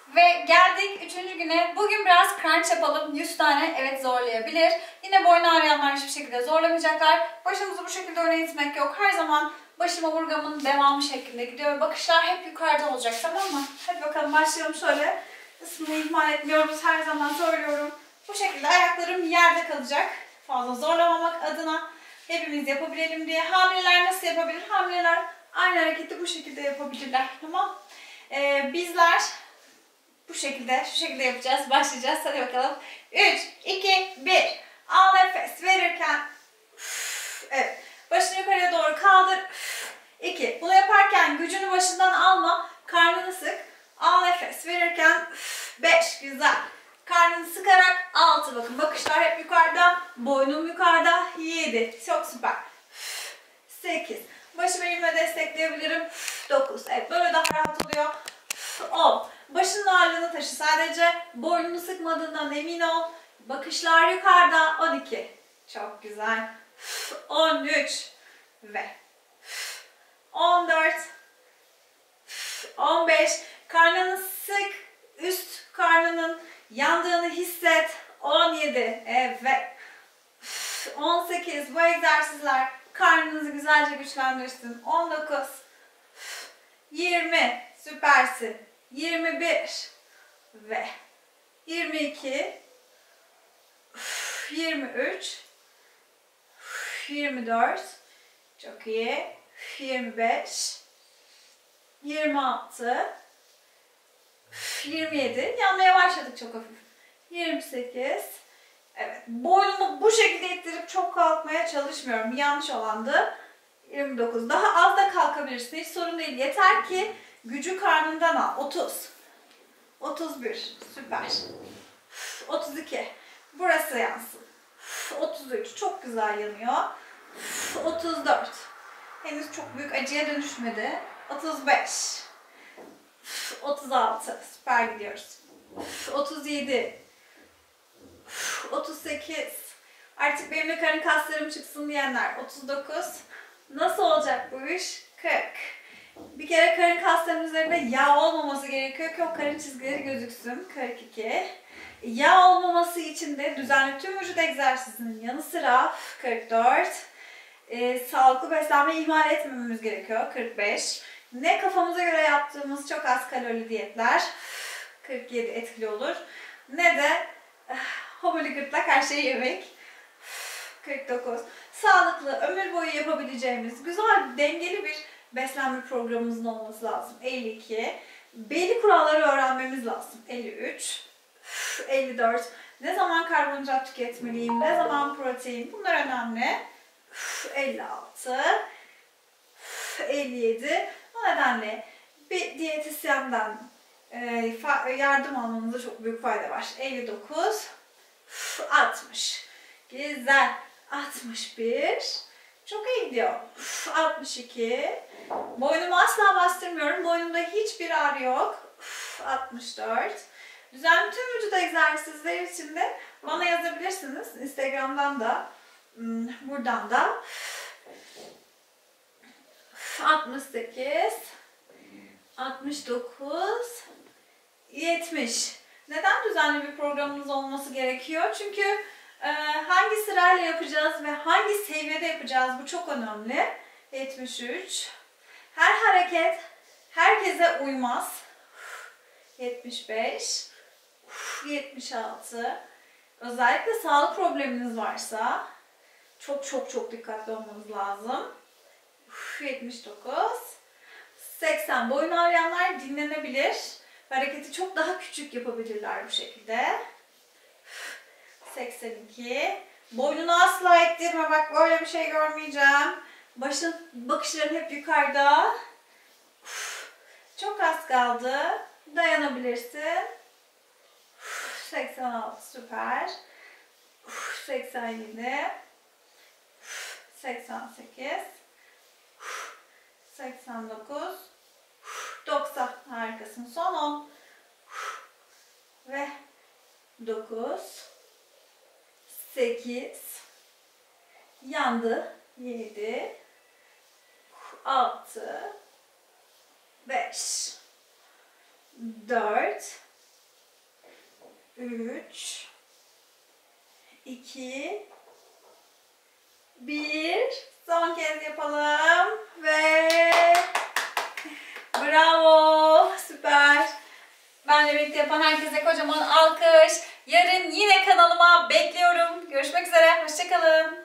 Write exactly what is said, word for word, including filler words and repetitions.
Ve geldik üçüncü güne. Bugün biraz crunch yapalım. yüz tane evet zorlayabilir. Yine boyun ağrıyanlar hiçbir şekilde zorlamayacaklar. Başımızı bu şekilde öne itmek yok. Her zaman başım omurgamın devamı şeklinde gidiyor. Bakışlar hep yukarıda olacak, tamam mı? Hadi bakalım başlayalım şöyle. Isınmayı ihmal etmiyoruz, her zaman söylüyorum. Bu şekilde ayaklarım yerde kalacak. Fazla zorlamamak adına hepimiz yapabilelim diye. Hamileler nasıl yapabilir? Hamileler aynı hareketi bu şekilde yapabilirler. Tamam. Ee, bizler bu şekilde, şu şekilde yapacağız. Başlayacağız. Hadi bakalım. üç, iki, bir. Al nefes verirken. Evet. Başını yukarıya doğru kaldır. iki. Bunu yaparken gücünü başından alma. Karnını sık. Al nefes verirken. beş. Güzel. Karnını sıkarak. altı. Bakın bakışlar hep yukarıda. Boynum yukarıda. yedi. Çok süper. sekiz. Başımı elimle destekleyebilirim. dokuz. Evet, böyle daha rahat oluyor. on. Başının ağırlığını taşı. Sadece boynunu sıkmadığından emin ol. Bakışlar yukarıda. on iki. Çok güzel. on üç. Ve on dört. on beş. Karnını sık. Üst karnının yandığını hisset. on yedi. Evet. on sekiz. Bu egzersizler karnınızı güzelce güçlendirsin. on dokuz. yirmi. Süpersin. yirmi bir. Ve yirmi iki. yirmi üç. yirmi dört. Çok iyi. yirmi beş. yirmi altı. yirmi yedi. Yanmaya başladık çok hafif. yirmi sekiz. Evet. Boynumu bu şekilde ittirip çok kalkmaya çalışmıyorum. Yanlış olandı. yirmi dokuz. Daha az da kalkabilirsin. Hiç sorun değil. Yeter ki gücü karnından al. otuz. otuz bir. Süper. otuz iki. Burası yansın. otuz üç. Çok güzel yanıyor. otuz dört. Henüz çok büyük acıya dönüşmedi. otuz beş. otuz altı. Süper gidiyoruz. otuz yedi. otuz sekiz. Artık benim de karın kaslarım çıksın diyenler. otuz dokuz. Nasıl olacak bu iş? kırk. Bir kere karın kaslarının üzerinde yağ olmaması gerekiyor ki o karın çizgileri gözüksün. kırk iki. Yağ olmaması için de düzenli tüm vücut egzersizinin yanı sıra kırk dört. E, sağlıklı beslenme ihmal etmememiz gerekiyor. kırk beş. Ne kafamıza göre yaptığımız çok az kalorili diyetler. kırk yedi etkili olur. Ne de homili gırtlak her şeyi yemek. kırk dokuz. Sağlıklı, ömür boyu yapabileceğimiz güzel, dengeli bir beslenme programımızın olması lazım. elli iki. Belli kuralları öğrenmemiz lazım. elli üç. elli dört. Ne zaman karbonhidrat tüketmeliyim, ne zaman protein, bunlar önemli. elli altı. elli yedi. O nedenle bir diyetisyenden yardım almanızda çok büyük fayda var. elli dokuz. altmış. Güzel. altmış bir. Çok iyi gidiyor. altmış iki. Boynumu asla bastırmıyorum. Boynumda hiçbir ağrı yok. altmış dört. Düzenli tüm vücut egzersizleri için de bana yazabilirsiniz. Instagram'dan da, buradan da. altmış sekiz. altmış dokuz. yetmiş. Neden düzenli bir programımız olması gerekiyor? Çünkü e, hangi sırayla yapacağız ve hangi seviyede yapacağız, bu çok önemli. yetmiş üç. Her hareket herkese uymaz. yetmiş beş. yetmiş altı. Özellikle sağlık probleminiz varsa çok çok çok dikkatli olmanız lazım. yetmiş dokuz. seksen. Boyun ağrıyanlar dinlenebilir. Hareketi çok daha küçük yapabilirler bu şekilde. seksen iki. Boynunu asla ettirme. Bak böyle bir şey görmeyeceğim. Başın, bakışların hep yukarıda. Çok az kaldı. Dayanabilirsin. seksen altı. Süper. seksen yedi. seksen sekiz. seksen dokuz. doksan. Harikasın. Son on. Ve dokuz. sekiz. Yandı. yedi. altı. beş. dört. üç, iki, bir. Son kez yapalım ve bravo, süper. Benle birlikte yapan herkese kocaman alkış. Yarın yine kanalıma bekliyorum. Görüşmek üzere, hoşça kalın.